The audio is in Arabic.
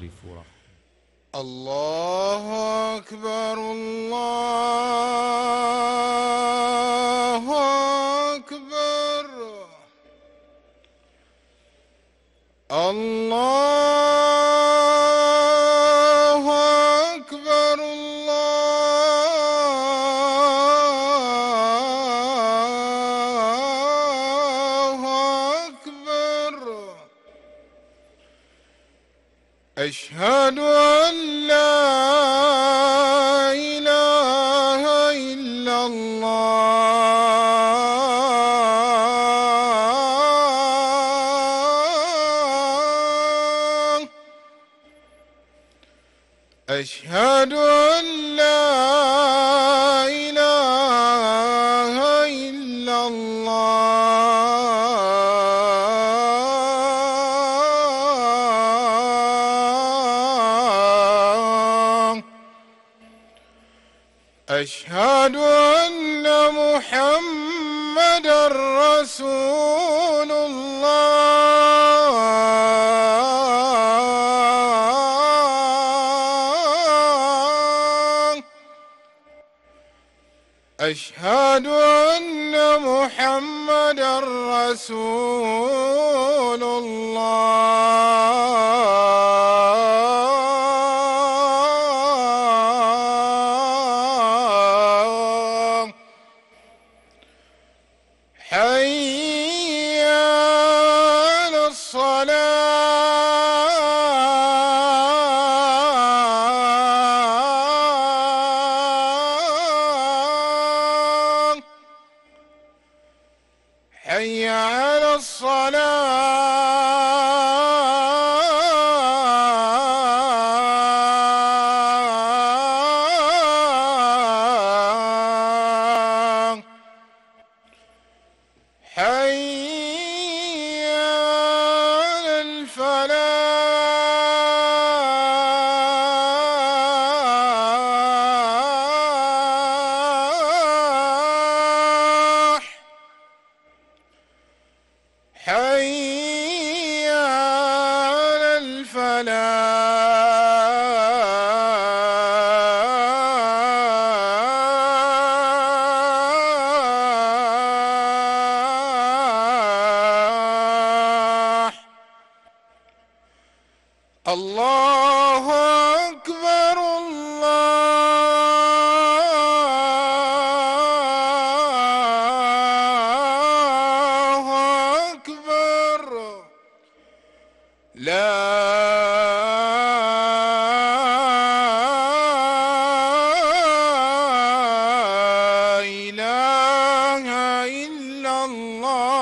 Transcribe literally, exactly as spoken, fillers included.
ورحمة. الله أكبر الله أكبر الله أكبر الله أكبر. أشهد أن لا إله إلا الله. أشهد أن لا إله إلا الله. أشهد أن محمدًا رسول الله. أشهد أن محمدًا رسول الله. حي على الصلاة. حي على الصلاة. حي على الفلاح. حي على الفلاح. الله أكبر الله أكبر. لا إله إلا الله.